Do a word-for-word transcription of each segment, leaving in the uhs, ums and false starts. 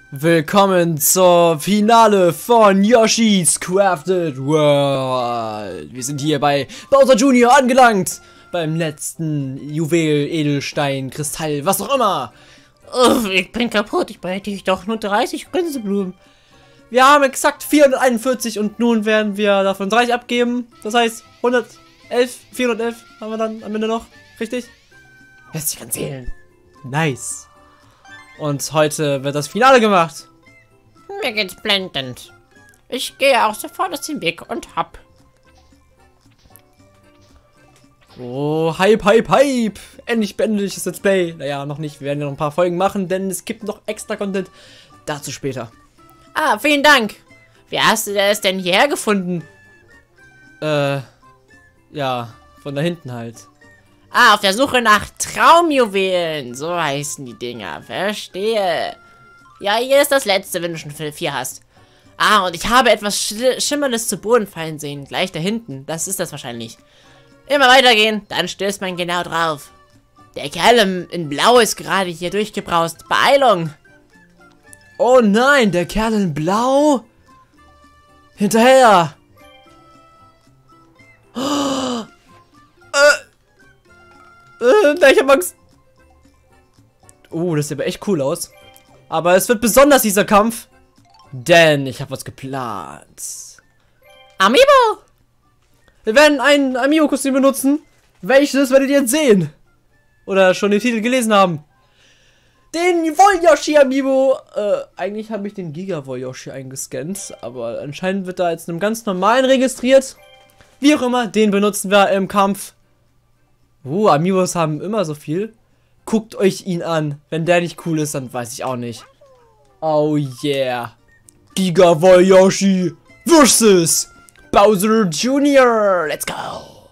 Willkommen zur Finale von Yoshi's Crafted World. Wir sind hier bei Bowser Junior angelangt. Beim letzten Juwel, Edelstein, Kristall, was auch immer. Oh, ich bin kaputt. Ich benötige doch nur dreißig Gänseblumen. Wir haben exakt vierhunderteinundvierzig und nun werden wir davon dreißig abgeben. Das heißt hundertelf, vierhundertelf haben wir dann am Ende noch. Richtig? Lässt sich ganz zählen. Nice. Und heute wird das Finale gemacht. Mir geht's blendend. Ich gehe auch sofort aus dem Weg und hopp. Oh, Hype, Hype, Hype. Endlich beende ich das Let's Play. Naja, noch nicht. Wir werden ja noch ein paar Folgen machen, denn es gibt noch extra Content. Dazu später. Ah, vielen Dank. Wie hast du das denn hierher gefunden? Äh, ja, von da hinten halt. Ah, auf der Suche nach Traumjuwelen. So heißen die Dinger. Verstehe. Ja, hier ist das letzte, wenn du schon vier hast. Ah, und ich habe etwas Sch Schimmerndes zu Boden fallen sehen. Gleich da hinten. Das ist das wahrscheinlich. Immer weitergehen, dann stößt man genau drauf. Der Kerl im, in Blau ist gerade hier durchgebraust. Beeilung! Oh nein, der Kerl in Blau? Hinterher! Oh, äh, äh, ich hab Angst. Oh, das sieht aber echt cool aus. Aber es wird besonders, dieser Kampf. Denn ich habe was geplant. Amiibo! Wir werden ein Amiibo-Kostüm benutzen. Welches werdet ihr jetzt sehen? Oder schon den Titel gelesen haben. Den Woll-Yoshi Amiibo. Äh, eigentlich habe ich den Giga-Woll-Yoshi eingescannt. Aber anscheinend wird da jetzt einem ganz normalen registriert. Wie auch immer, den benutzen wir im Kampf. Uh, Amiibos haben immer so viel. Guckt euch ihn an. Wenn der nicht cool ist, dann weiß ich auch nicht. Oh yeah. Giga Woll-Yoshi versus Bowser Junior Let's go!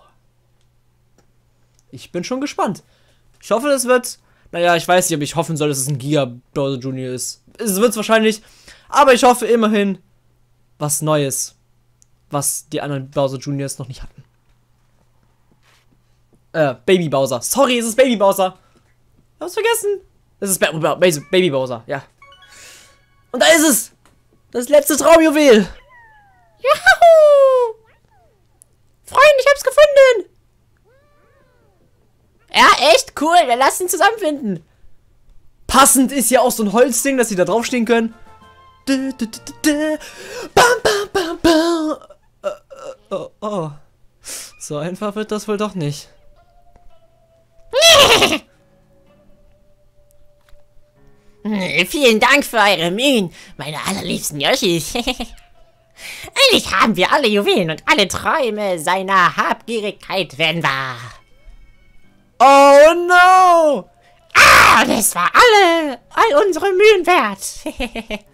Ich bin schon gespannt. Ich hoffe, das wird... Naja, ich weiß nicht, ob ich hoffen soll, dass es ein Giga Bowser Junior ist. Es wird es wahrscheinlich. Aber ich hoffe immerhin was Neues. Was die anderen Bowser Juniors noch nicht hatten. Äh, Baby Bowser. Sorry, es ist Baby Bowser. Ich hab's vergessen. Es ist ba ba Baby Bowser, ja. Und da ist es! Das letzte Traumjuwel! Juhu! Freunde, ich hab's gefunden! Ja, echt cool. Wir lassen ihn zusammenfinden. Passend ist ja auch so ein Holzding, dass sie da draufstehen können. Du, du, du, du, du. Bam, bam, bam, bam. Uh, uh, oh, oh. So einfach wird das wohl doch nicht. Vielen Dank für eure Mühen, meine allerliebsten Yoshis. Endlich haben wir alle Juwelen und alle Träume seiner Habgierigkeit werden wahr. Oh no! Ah, das war alle, all unsere Mühen wert.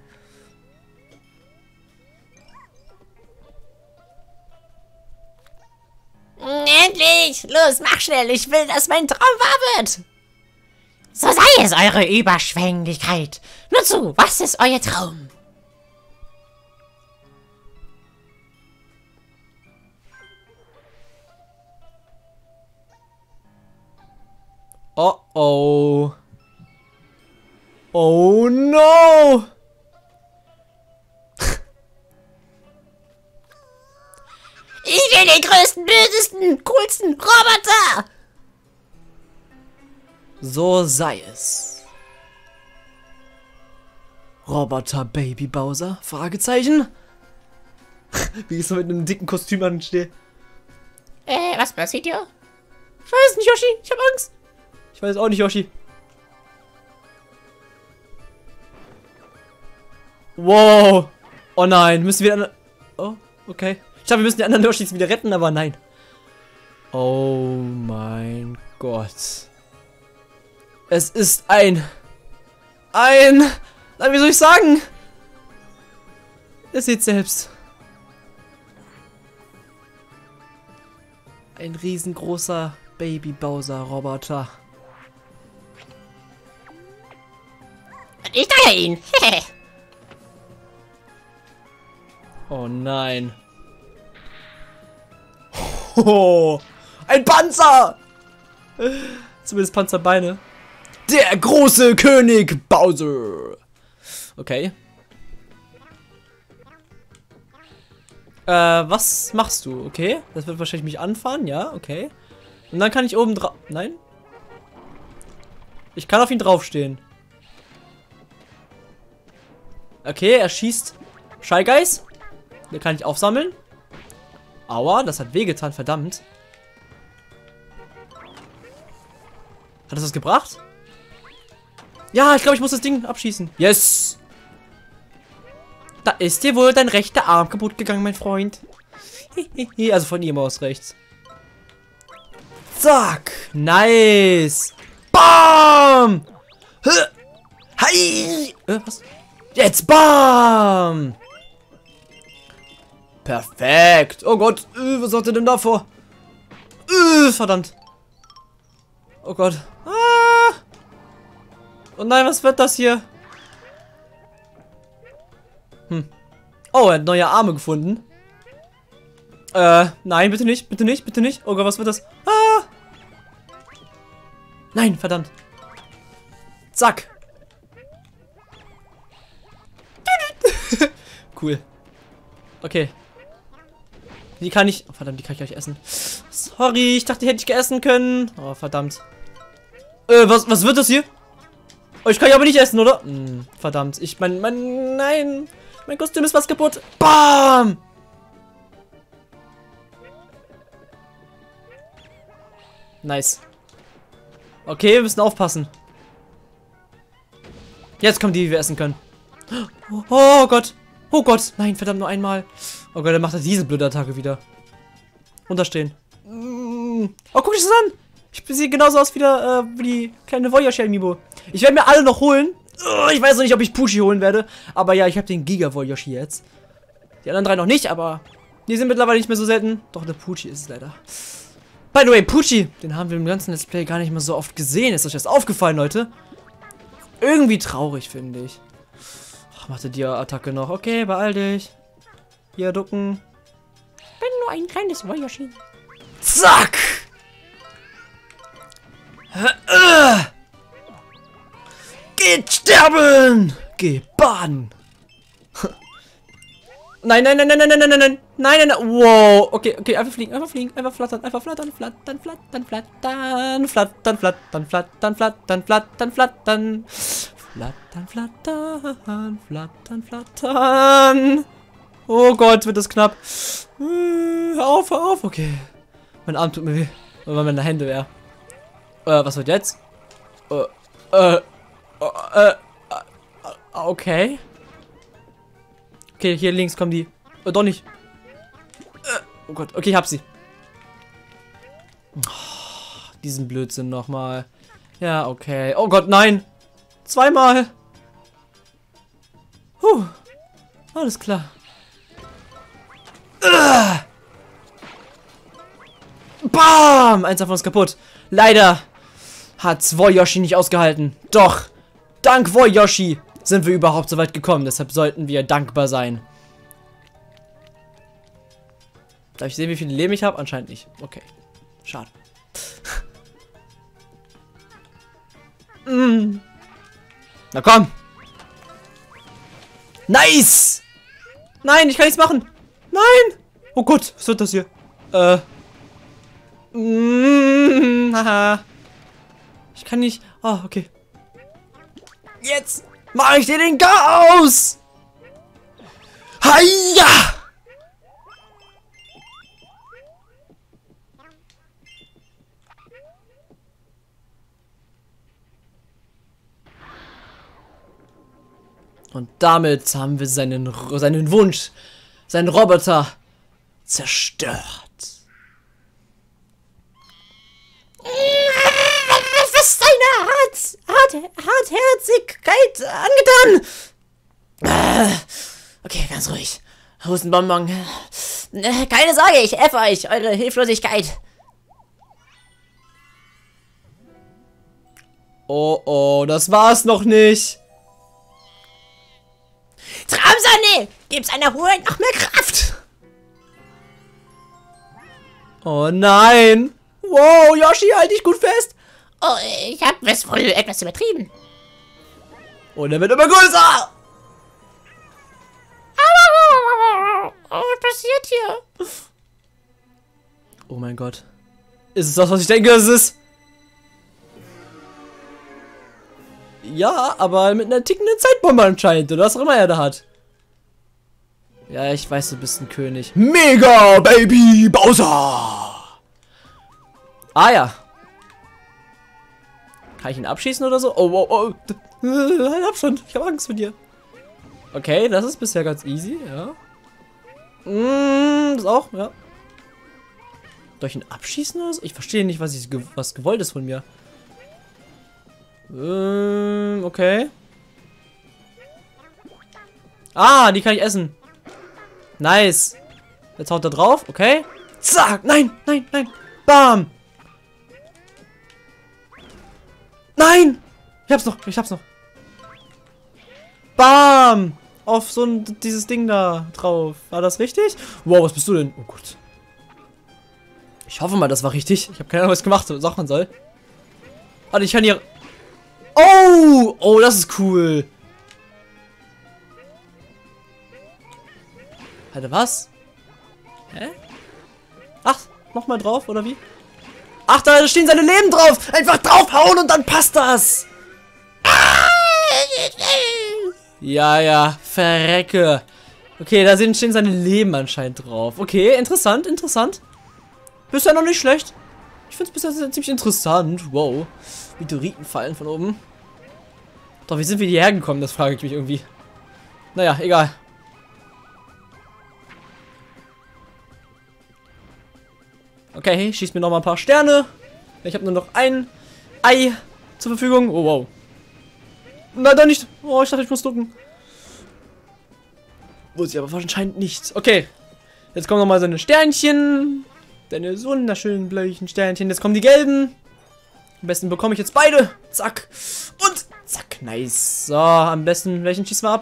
Endlich! Los, mach schnell, ich will, dass mein Traum wahr wird. So sei es, eure Überschwänglichkeit. Nur zu, was ist euer Traum? Oh oh. Oh no! Ich will den größten, bösesten, coolsten Roboter! So sei es. Roboter Baby Bowser? Fragezeichen? Wie ich so mit einem dicken Kostüm anstehe. Äh, was passiert hier? Ich weiß nicht, Yoshi. Ich hab Angst. Ich weiß auch nicht, Yoshi. Wow. Oh nein. Müssen wir... Oh, okay. Ich dachte, wir müssen die anderen Yoshis wieder retten, aber nein. Oh mein Gott. Es ist ein... Ein... Na, wie soll ich sagen? Ihr seht selbst. Ein riesengroßer Baby Bowser Roboter. Ich danke ihn. Oh nein. Oh, ein Panzer! Zumindest Panzerbeine. Der große König Bowser. Okay. Äh, was machst du? Okay. Das wird wahrscheinlich mich anfahren, ja, okay. Und dann kann ich oben drauf. Nein? Ich kann auf ihn draufstehen. Okay, er schießt Shy Guys. Den kann ich aufsammeln. Aua, das hat wehgetan, verdammt. Hat das was gebracht? Ja, ich glaube, ich muss das Ding abschießen. Yes! Da ist dir wohl dein rechter Arm kaputt gegangen, mein Freund. Also von ihm aus rechts. Zack! Nice! Bam! Hi! Äh, was? Jetzt bam! Perfekt! Oh Gott! Äh, was hat er denn da vor? Äh, verdammt! Oh Gott! Ah! Oh nein, was wird das hier? Hm. Oh, er hat neue Arme gefunden. Äh, nein, bitte nicht, bitte nicht, bitte nicht. Oh Gott, was wird das? Ah! Nein, verdammt. Zack. Cool. Okay. Die kann ich... Oh, verdammt, die kann ich gleich essen. Sorry, ich dachte, die hätte ich geessen können. Oh, verdammt. Äh, was, was wird das hier? Oh, ich kann ja aber nicht essen, oder? Hm, verdammt. Ich, mein, mein, nein. Mein Kostüm ist fast kaputt. Bam! Nice. Okay, wir müssen aufpassen. Jetzt kommen die, die wir essen können. Oh, oh Gott. Oh Gott. Nein, verdammt, nur einmal. Oh Gott, dann macht er diese blöde Attacke wieder. Unterstehen. Oh, guck dich das an. Ich sehe genauso aus wie, der, äh, wie die kleine Woyoshi Amiibo. Ich werde mir alle noch holen. Oh, ich weiß noch nicht, ob ich Pushi holen werde. Aber ja, ich habe den Giga Woyoshi jetzt. Die anderen drei noch nicht, aber die sind mittlerweile nicht mehr so selten. Doch, der Pushi ist es leider. By the way, Pushi, den haben wir im ganzen Let's Play gar nicht mehr so oft gesehen. Ist euch das aufgefallen, Leute? Irgendwie traurig, finde ich. Ach, macht die Attacke noch. Okay, beeil dich. Hier, ducken. Bin nur ein kleines Woyoshi. Zack! Geht sterben! Geh baden! Nein, nein, nein, nein, nein, nein, nein, nein, nein, nein, nein, wow, okay, okay, einfach fliegen, einfach fliegen, einfach flattern, einfach flattern, flattern, flattern, flattern, flattern, flattern, flattern, flattern, flattern, flattern, flattern, flattern, flattern, flattern. Oh Gott, wird das knapp. Hör auf, hör auf, okay. Mein Arm tut mir weh, weil meine Hände wäre. Äh, was wird jetzt? Äh, äh, äh, äh, okay. Okay, hier links kommen die. Oh, doch nicht. Oh Gott, okay, ich hab sie. Oh, diesen Blödsinn nochmal. Ja, okay. Oh Gott, nein. Zweimal. Puh. Alles klar. Uh. Bam! Eins davon ist kaputt. Leider hat Woyoshi nicht ausgehalten. Doch, dank Woyoshi sind wir überhaupt so weit gekommen. Deshalb sollten wir dankbar sein. Darf ich sehen, wie viele Leben ich habe? Anscheinend nicht. Okay. Schade. mm. Na komm. Nice. Nein, ich kann nichts machen. Nein. Oh Gott, was wird das hier? Äh. Mm, haha. Ich kann nicht. Oh, okay. Jetzt mache ich dir den Chaos! Haia! Und damit haben wir seinen, seinen Wunsch, seinen Roboter zerstört. Was ist deine Hart, Hart, Hartherzigkeit angetan? Äh, okay, ganz ruhig. Hustenbonbon. Äh, keine Sorge, ich helfe euch, eure Hilflosigkeit. Oh, oh, das war's noch nicht. Traumsonne, gib's einer Ruhe noch mehr Kraft. Oh nein. Wow, Yoshi, halt dich gut fest. Oh, ich hab es wohl etwas übertrieben. Und er wird immer größer. mein Gott. Ist es das, was ich denke, es ist? Ja, aber mit einer tickenden Zeitbombe anscheinend, oder was auch immer er da hat. Ja, ich weiß, du bist ein König. Mega Baby Bowser! Ah ja. Kann ich ihn abschießen oder so? Oh, oh, oh. Halt Abstand. Ich habe Angst vor dir. Okay, das ist bisher ganz easy, ja. Mm, das auch, ja. Soll ich ihn abschießen oder so? Ich verstehe nicht, was, ich, was gewollt ist von mir. Ähm, okay. Ah, die kann ich essen. Nice. Jetzt haut er drauf, okay. Zack, nein, nein, nein. Bam. Nein! Ich hab's noch, ich hab's noch. Bam! Auf so ein, dieses Ding da drauf. War das richtig? Wow, was bist du denn? Oh Gott. Ich hoffe mal, das war richtig. Ich habe keine Ahnung, was gemacht was man soll. Warte, ich kann hier... Oh! Oh, das ist cool. Alter, was? Hä? Ach, nochmal drauf, oder wie? Ach, da stehen seine Leben drauf. Einfach draufhauen und dann passt das. Ja, ja, verrecke. Okay, da stehen seine Leben anscheinend drauf. Okay, interessant, interessant. Bisher noch nicht schlecht. Ich finde es bisher ziemlich interessant. Wow. Meteoriten fallen von oben. Doch, wie sind wir hierher gekommen? Das frage ich mich irgendwie. Naja, egal. Okay, schießt mir noch mal ein paar Sterne. Ich habe nur noch ein Ei zur Verfügung. Oh, wow. Nein, doch nicht. Oh, ich dachte, ich muss ducken. Muss ich aber anscheinend nicht. Okay. Jetzt kommen noch mal seine Sternchen. Deine wunderschönen bläulichen Sternchen. Jetzt kommen die gelben. Am besten bekomme ich jetzt beide. Zack. Und zack. Nice. So, am besten, welchen schießen wir ab?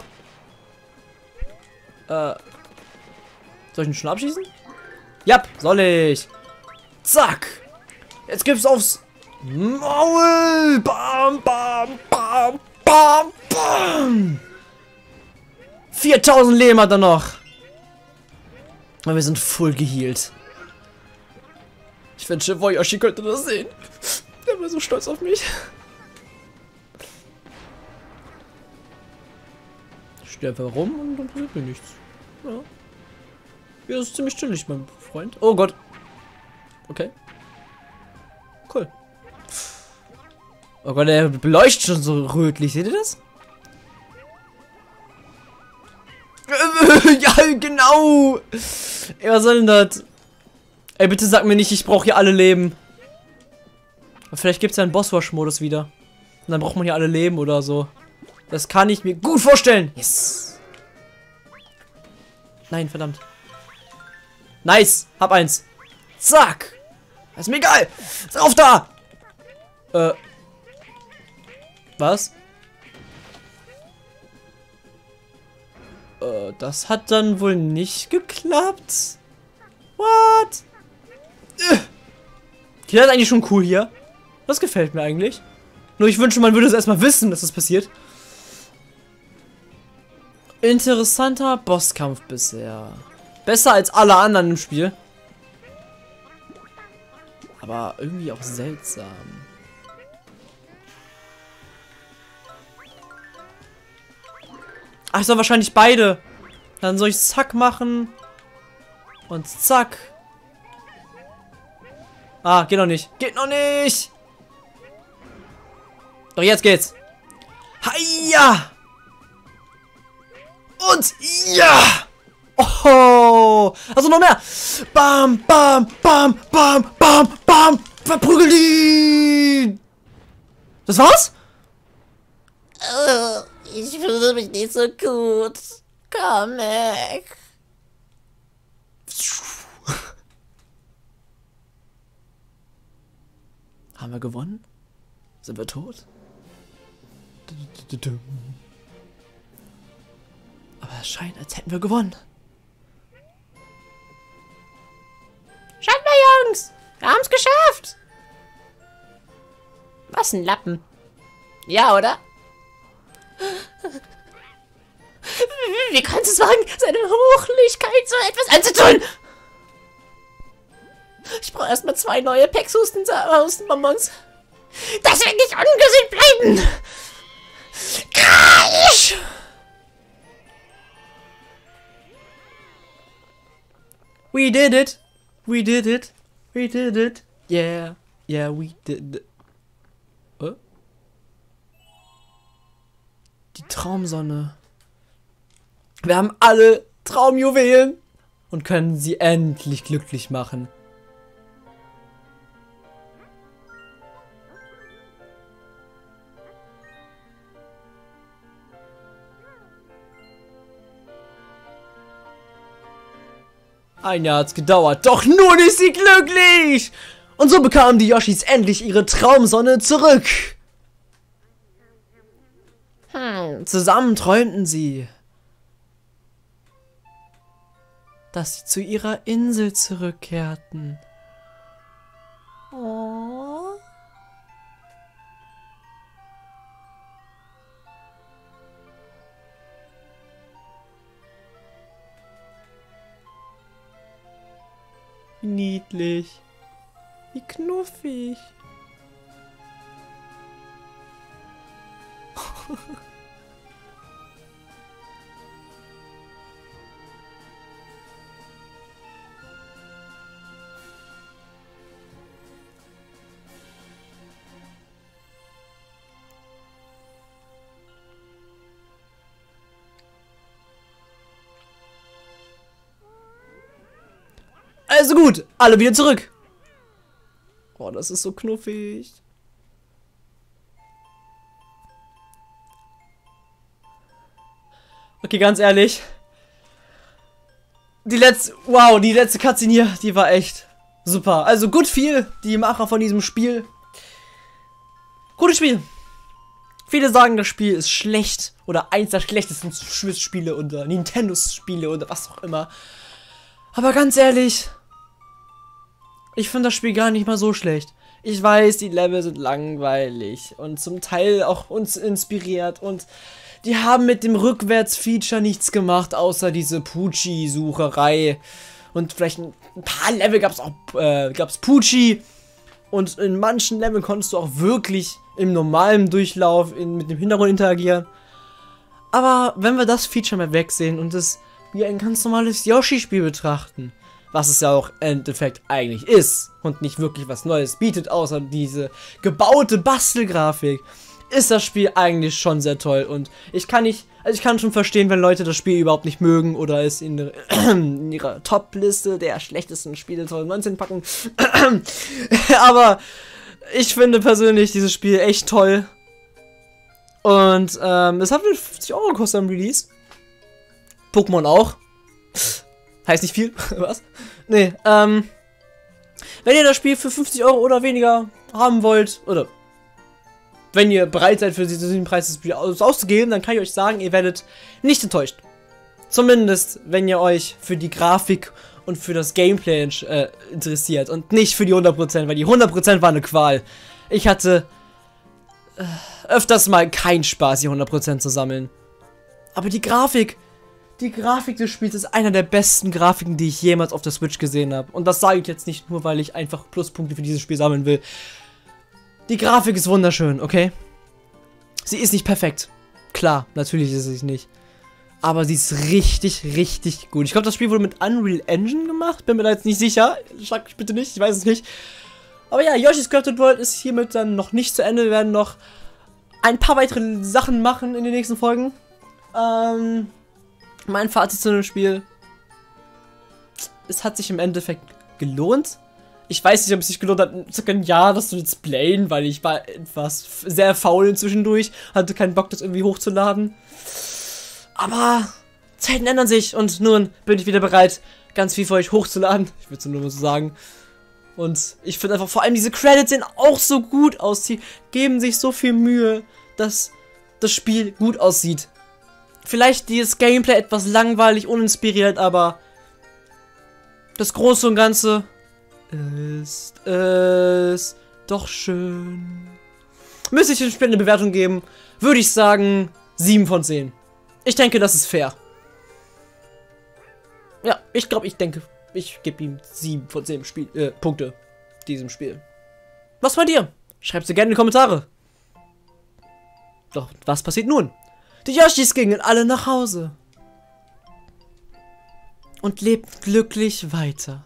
Äh. Soll ich ihn schon abschießen? Ja, soll ich. Zack. Jetzt gibt's aufs Maul. Bam, bam, bam, bam, bam. viertausend Leben hat er noch. Und wir sind voll gehealt. Ich wünsche, Yoshi könnte das sehen. Der war so stolz auf mich. Ich stehe einfach rum und dann passiert mir nichts. Ja. Hier ist ziemlich chillig, mein Freund. Oh Gott. Okay. Cool. Oh Gott, der beleuchtet schon so rötlich. Seht ihr das? Ja, genau. Ey, was soll denn das? Ey, bitte sag mir nicht, ich brauche hier alle Leben. Aber vielleicht gibt es ja einen Bosswash-Modus wieder. Und dann braucht man hier alle Leben oder so. Das kann ich mir gut vorstellen. Yes. Nein, verdammt. Nice. Hab eins. Zack. Ist mir egal. Ist auf da. Äh. Was? Äh, das hat dann wohl nicht geklappt. What? Äh. Die ist eigentlich schon cool hier. Das gefällt mir eigentlich. Nur ich wünsche, man würde es erstmal wissen, dass das passiert. Interessanter Bosskampf bisher. Besser als alle anderen im Spiel. Aber irgendwie auch seltsam. Ach, ich soll wahrscheinlich beide. Dann soll ich zack machen. Und zack. Ah, geht noch nicht. Geht noch nicht. Doch jetzt geht's. Hiya! Und ja! Oh! Also noch mehr! Bam, bam, bam, bam, bam, bam! Verprügel ihn! Das war's? Oh, ich fühle mich nicht so gut. Komm weg. Haben wir gewonnen? Sind wir tot? Aber es scheint, als hätten wir gewonnen. Schaut mal, Jungs! Wir haben's geschafft! Was ein Lappen. Ja, oder? Wie kannst du es wagen, seine Hochlichkeit so etwas anzutun? Ich brauche erstmal zwei neue Packs-Hustenbonbons. Das wird nicht ungesund bleiben. Kreisch! We did it. We did it. We did it. Yeah. Yeah, we did it. Oh? Die Traumsonne. Wir haben alle Traumjuwelen und können sie endlich glücklich machen. Ein Jahr hat's gedauert, doch nun ist sie glücklich! Und so bekamen die Yoshis endlich ihre Traumsonne zurück. Hm, zusammen träumten sie, dass sie zu ihrer Insel zurückkehrten. Oh. Wie niedlich. Wie knuffig. Also gut, alle wieder zurück. Oh, das ist so knuffig. Okay, ganz ehrlich. Die letzte, wow, die letzte Cutscene hier, die war echt super. Also gut viel, die Macher von diesem Spiel. Gutes Spiel. Viele sagen, das Spiel ist schlecht oder eins der schlechtesten Spiele oder Nintendo-Spiele oder was auch immer. Aber ganz ehrlich, ich finde das Spiel gar nicht mal so schlecht. Ich weiß, die Level sind langweilig und zum Teil auch uns inspiriert und die haben mit dem Rückwärts-Feature nichts gemacht, außer diese Pucci-Sucherei. Und vielleicht ein paar Level gab es auch, äh, gab's Pucci. Und in manchen Leveln konntest du auch wirklich im normalen Durchlauf in, mit dem Hintergrund interagieren. Aber wenn wir das Feature mal wegsehen und es wie ein ganz normales Yoshi-Spiel betrachten, was es ja auch im Endeffekt eigentlich ist und nicht wirklich was Neues bietet, außer diese gebaute Bastelgrafik, ist das Spiel eigentlich schon sehr toll. Und ich kann nicht, also ich kann schon verstehen, wenn Leute das Spiel überhaupt nicht mögen oder es in, der, in ihrer Top-Liste der schlechtesten Spiele zwanzig neunzehn packen. Aber ich finde persönlich dieses Spiel echt toll. Und ähm, es hat fünfzig Euro gekostet am Release. Pokémon auch. Heißt nicht viel. Was? Nee, ähm. Wenn ihr das Spiel für fünfzig Euro oder weniger haben wollt, oder wenn ihr bereit seid, für diesen Preis das Spiel aus auszugeben, dann kann ich euch sagen, ihr werdet nicht enttäuscht. Zumindest, wenn ihr euch für die Grafik und für das Gameplay äh, interessiert und nicht für die hundert Prozent, weil die hundert Prozent war eine Qual. Ich hatte äh, öfters mal keinen Spaß, die hundert Prozent zu sammeln. Aber die Grafik, die Grafik des Spiels ist einer der besten Grafiken, die ich jemals auf der Switch gesehen habe. Und das sage ich jetzt nicht nur, weil ich einfach Pluspunkte für dieses Spiel sammeln will. Die Grafik ist wunderschön, okay? Sie ist nicht perfekt. Klar, natürlich ist sie nicht. Aber sie ist richtig, richtig gut. Ich glaube, das Spiel wurde mit Unreal Engine gemacht. Bin mir da jetzt nicht sicher. Schlag mich bitte nicht, ich weiß es nicht. Aber ja, Yoshi's Crafted World ist hiermit dann noch nicht zu Ende. Wir werden noch ein paar weitere Sachen machen in den nächsten Folgen. Ähm... Mein Fazit zu dem Spiel: Es hat sich im Endeffekt gelohnt. Ich weiß nicht, ob es sich gelohnt hat, circa ein Jahr das zu displayen, weil ich war etwas sehr faul zwischendurch, hatte keinen Bock, das irgendwie hochzuladen. Aber Zeiten ändern sich und nun bin ich wieder bereit, ganz viel für euch hochzuladen. Ich würde es nur so sagen. Und ich finde einfach vor allem diese Credits sehen auch so gut aus. Die geben sich so viel Mühe, dass das Spiel gut aussieht. Vielleicht dieses Gameplay etwas langweilig, uninspiriert, aber das Große und Ganze ist es doch schön. Müsste ich dem Spiel eine Bewertung geben, würde ich sagen sieben von zehn. Ich denke, das ist fair. Ja, ich glaube, ich denke, ich gebe ihm sieben von zehn Spiel, äh, Punkte diesem Spiel. Was bei dir? Schreib's dir gerne in die Kommentare. Doch, was passiert nun? Die Yoshis gingen alle nach Hause. Und lebten glücklich weiter.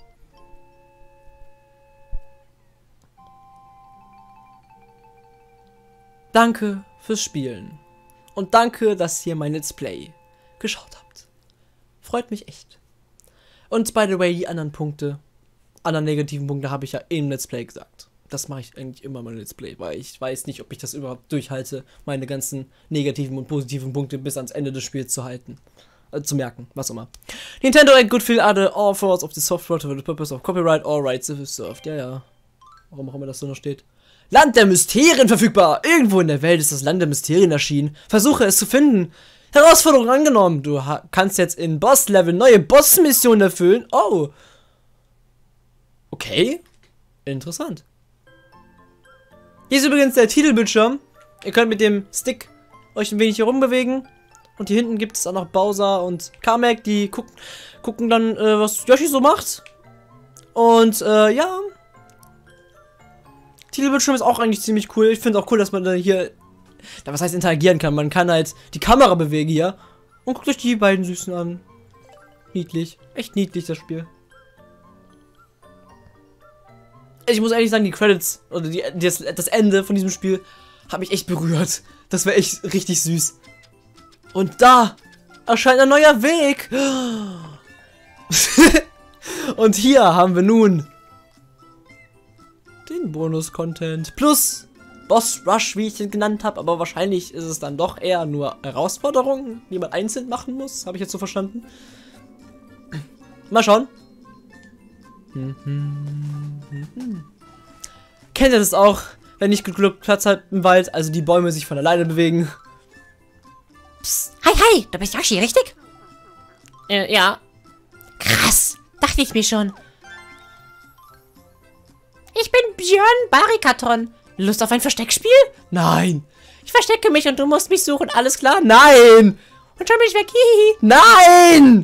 Danke fürs Spielen. Und danke, dass ihr mein Let's Play geschaut habt. Freut mich echt. Und by the way, die anderen Punkte, anderen negativen Punkte habe ich ja im Let's Play gesagt. Das mache ich eigentlich immer mein Let's Play, weil ich weiß nicht, ob ich das überhaupt durchhalte, meine ganzen negativen und positiven Punkte bis ans Ende des Spiels zu halten. Äh, zu merken, was auch immer. Nintendo and good feel other authors of the software for the purpose of copyright or rights reserved. Ja, ja. Warum auch immer das so noch steht. Land der Mysterien verfügbar. Irgendwo in der Welt ist das Land der Mysterien erschienen. Versuche es zu finden. Herausforderung angenommen. Du kannst jetzt in Boss-Level neue Boss-Missionen erfüllen. Oh. Okay. Interessant. Hier ist übrigens der Titelbildschirm. Ihr könnt mit dem Stick euch ein wenig herumbewegen. Und hier hinten gibt es auch noch Bowser und Kamek, die gucken, gucken dann, äh, was Yoshi so macht. Und, äh, ja. Titelbildschirm ist auch eigentlich ziemlich cool. Ich finde es auch cool, dass man da hier, da was heißt interagieren kann. Man kann halt die Kamera bewegen hier. Und guckt euch die beiden Süßen an. Niedlich. Echt niedlich, das Spiel. Ich muss ehrlich sagen, die Credits oder die, das, das Ende von diesem Spiel hat mich echt berührt. Das war echt richtig süß. Und da erscheint ein neuer Weg. Und hier haben wir nun den Bonus-Content plus Boss Rush, wie ich ihn genannt habe. Aber wahrscheinlich ist es dann doch eher nur Herausforderungen, die man einzeln machen muss. Habe ich jetzt so verstanden. Mal schauen. Kennt ihr das auch, wenn nicht genug Platz hat im Wald, also die Bäume sich von alleine bewegen? Psst. Hi, hi, du bist Yoshi, richtig? Äh, ja. Krass, dachte ich mir schon. Ich bin Björn Barikaton. Lust auf ein Versteckspiel? Nein. Ich verstecke mich und du musst mich suchen, alles klar? Nein. Und schon bin ich weg, hihi. Nein.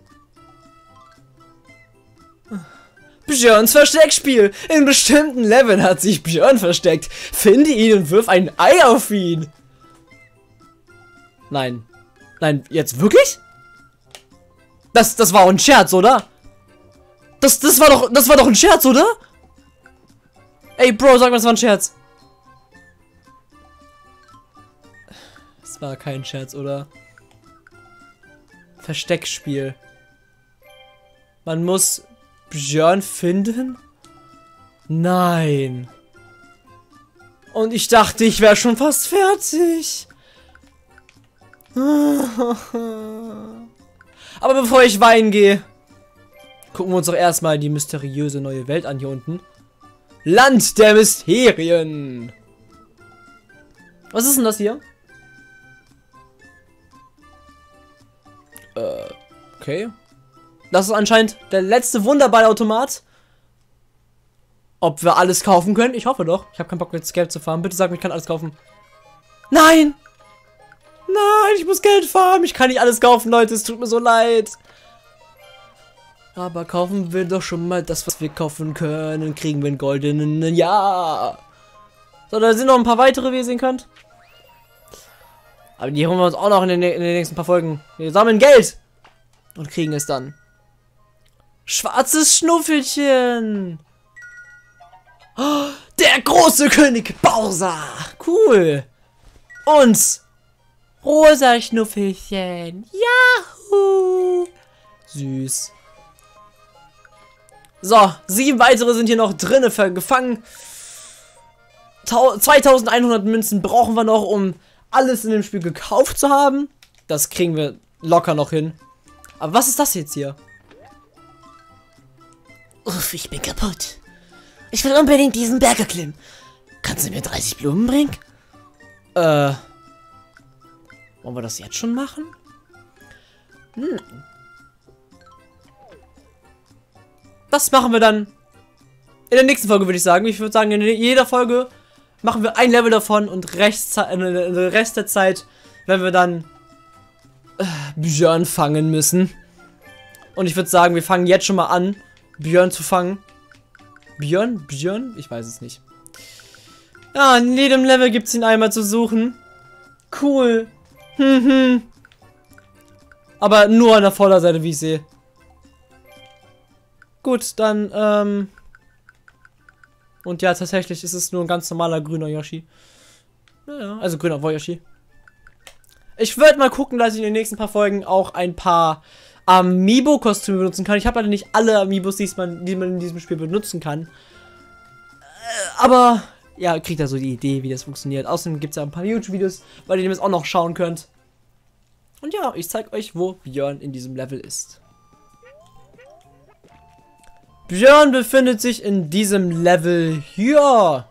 Björns Versteckspiel. In bestimmten Leveln hat sich Björn versteckt. Finde ihn und wirf ein Ei auf ihn. Nein. Nein, jetzt wirklich? Das, das war ein Scherz, oder? Das, das war doch, das war doch ein Scherz, oder? Ey, Bro, sag mal, das war ein Scherz. Das war kein Scherz, oder? Versteckspiel. Man muss Björn finden? Nein. Und ich dachte, ich wäre schon fast fertig. Aber bevor ich weinen gehe, gucken wir uns doch erstmal die mysteriöse neue Welt an hier unten. Land der Mysterien. Was ist denn das hier? Äh, okay. Das ist anscheinend der letzte Wunderballautomat. Ob wir alles kaufen können? Ich hoffe doch. Ich habe keinen Bock, jetzt Geld zu farmen. Bitte sag mir, ich kann alles kaufen. Nein! Nein, ich muss Geld farmen. Ich kann nicht alles kaufen, Leute. Es tut mir so leid. Aber kaufen wir doch schon mal das, was wir kaufen können. Kriegen wir einen goldenen. Ja. So, da sind noch ein paar weitere, wie ihr sehen könnt. Aber die holen wir uns auch noch in den, in den nächsten paar Folgen. Wir sammeln Geld. Und kriegen es dann. Schwarzes Schnuffelchen. Oh, der große König Bowser. Cool. Und rosa Schnuffelchen. Yahoo. Süß. So, sieben weitere sind hier noch drinne gefangen. zweitausendeinhundert Münzen brauchen wir noch, um alles in dem Spiel gekauft zu haben. Das kriegen wir locker noch hin. Aber was ist das jetzt hier? Uff, ich bin kaputt. Ich will unbedingt diesen Berg erklimmen. Kannst du mir dreißig Blumen bringen? Äh. Wollen wir das jetzt schon machen? Hm. Das machen wir dann in der nächsten Folge, würde ich sagen. Ich würde sagen, in jeder Folge machen wir ein Level davon und Rest, äh, den Rest der Zeit, wenn wir dann äh, Björn fangen müssen. Und ich würde sagen, wir fangen jetzt schon mal an, Björn zu fangen. Björn? Björn? Ich weiß es nicht. Ja, in jedem Level gibt es ihn einmal zu suchen. Cool. Hm, hm. Aber nur an der Vorderseite, wie ich sehe. Gut, dann, ähm... Und ja, tatsächlich ist es nur ein ganz normaler grüner Yoshi. Naja, also grüner Yoshi. Ich würde mal gucken, dass ich in den nächsten paar Folgen auch ein paar Amiibo-Kostüme benutzen kann. Ich habe leider nicht alle Amiibos, die man, die man in diesem Spiel benutzen kann. Aber, ja, kriegt da so die Idee, wie das funktioniert. Außerdem gibt es ja ein paar YouTube-Videos, bei denen ihr es auch noch schauen könnt. Und ja, ich zeige euch, wo Björn in diesem Level ist. Björn befindet sich in diesem Level hier.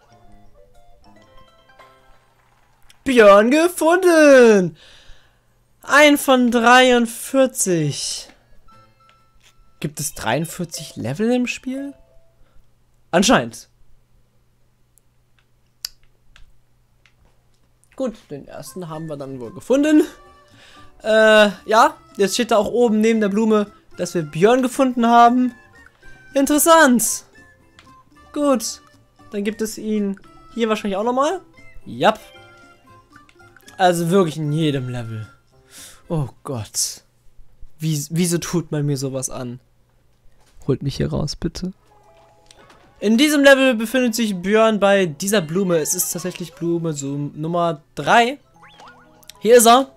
Björn gefunden. Ein von dreiundvierzig. Gibt es dreiundvierzig Level im Spiel? Anscheinend. Gut, den ersten haben wir dann wohl gefunden. Äh, ja, jetzt steht da auch oben neben der Blume, dass wir Björn gefunden haben. Interessant. Gut, dann gibt es ihn hier wahrscheinlich auch nochmal. Jap. Also wirklich in jedem Level. Oh Gott. Wie, wieso tut man mir sowas an? Holt mich hier raus, bitte. In diesem Level befindet sich Björn bei dieser Blume. Es ist tatsächlich Blume so Nummer drei. Hier ist er.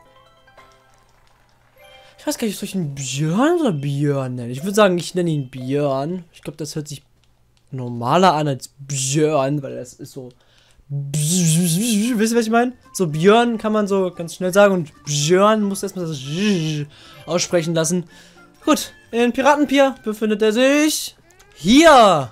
Ich weiß gar nicht, soll ich ihn Björn oder Björn nennen? Ich würde sagen, ich nenne ihn Björn. Ich glaube, das hört sich normaler an als Björn, weil das ist so... Wisst ihr, was ich meine? So Björn kann man so ganz schnell sagen und Björn muss erstmal das aussprechen lassen. Gut, in Piratenpier befindet er sich hier.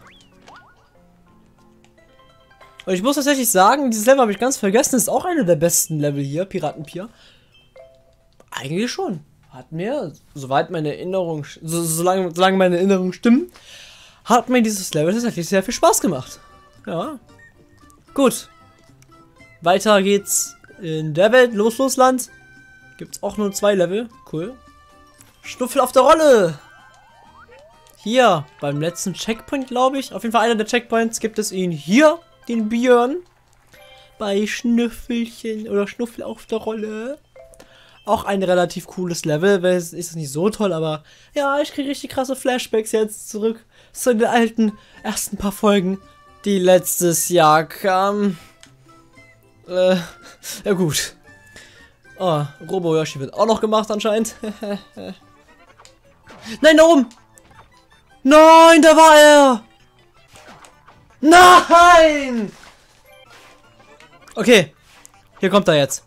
Und ich muss tatsächlich sagen, dieses Level habe ich ganz vergessen. Das ist auch einer der besten Level hier, Piratenpier. Eigentlich schon. Hat mir, soweit meine Erinnerung, so, solange, solange meine Erinnerungen stimmen, hat mir dieses Level tatsächlich sehr viel Spaß gemacht. Ja. Gut. Weiter geht's in der Welt. Los, los, Land. Gibt's auch nur zwei Level. Cool. Schnuffel auf der Rolle. Hier, beim letzten Checkpoint, glaube ich. Auf jeden Fall einer der Checkpoints gibt es ihn hier, den Björn. Bei Schnüffelchen oder Schnuffel auf der Rolle. Auch ein relativ cooles Level. Ist es nicht so toll, aber ja, ich kriege richtig krasse Flashbacks jetzt zurück zu den alten ersten paar Folgen, die letztes Jahr kamen. Äh, ja gut. Oh, Robo Yoshi wird auch noch gemacht anscheinend. Nein, da oben! Nein, da war er! Nein! Okay, hier kommt er jetzt.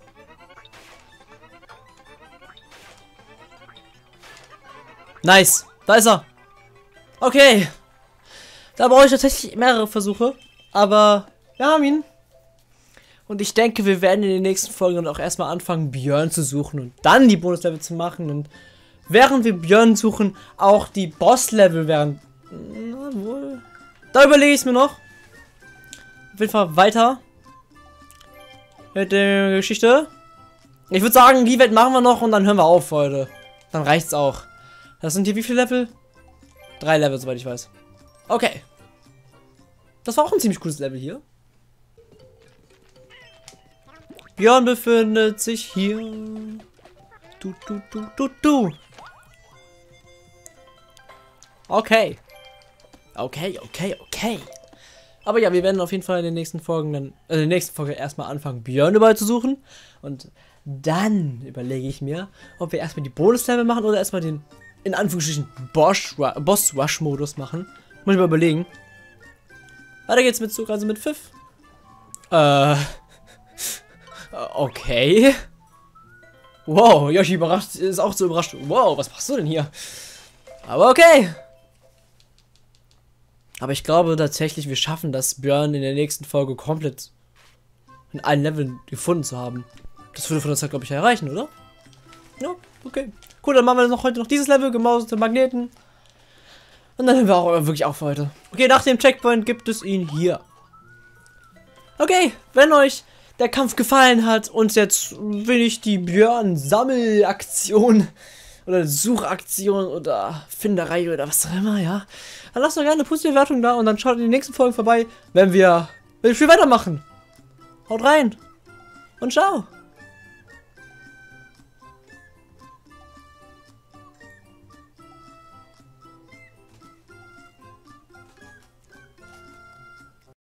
Nice, da ist er. Okay. Da brauche ich tatsächlich mehrere Versuche, aber wir haben ihn. Und ich denke, wir werden in den nächsten Folgen dann auch erstmal anfangen, Björn zu suchen und dann die Bonuslevel zu machen. Und während wir Björn suchen, auch die Bosslevel werden. Na wohl. Da überlege ich es mir noch. Auf jeden Fall weiter mit der Geschichte. Ich würde sagen, die Welt machen wir noch und dann hören wir auf heute. Dann reicht's auch. Das sind hier wie viele Level? Drei Level, soweit ich weiß. Okay. Das war auch ein ziemlich cooles Level hier. Björn befindet sich hier. Du, du, du, du, du. Okay. Okay, okay, okay. Aber ja, wir werden auf jeden Fall in den nächsten Folgen dann, äh, in der nächsten Folge erstmal anfangen, Björn überall zu suchen. Und dann überlege ich mir, ob wir erstmal die Bonuslevel machen oder erstmal den, in Anführungsstrichen, Boss-Rush-Modus machen. Muss ich mal überlegen. Weiter geht's mit Zug, also mit Pfiff. Äh. Okay. Wow, Yoshi überrascht, ist auch so überrascht. Wow, was machst du denn hier? Aber okay. Aber ich glaube tatsächlich, wir schaffen das, Björn in der nächsten Folge komplett in allen Leveln gefunden zu haben. Das würde von der Zeit, glaube ich, erreichen, oder? Ja, okay. Cool, dann machen wir noch heute noch dieses Level, gemauserte Magneten. Und dann hören wir auch wirklich auf für heute. Okay, nach dem Checkpoint gibt es ihn hier. Okay, wenn euch der Kampf gefallen hat und jetzt will ich die Björn-Sammelaktion oder eine Suchaktion oder Finderei oder was auch immer, ja. Dann lasst doch gerne eine positive Bewertung da und dann schaut in die nächsten Folgen vorbei, wenn wir, wenn wir viel weitermachen. Haut rein und ciao.